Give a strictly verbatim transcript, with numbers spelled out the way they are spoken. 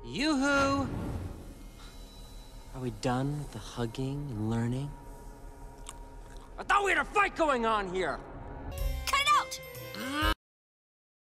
Yoo-hoo! Are we done with the hugging and learning? I thought we had a fight going on here! Cut it out!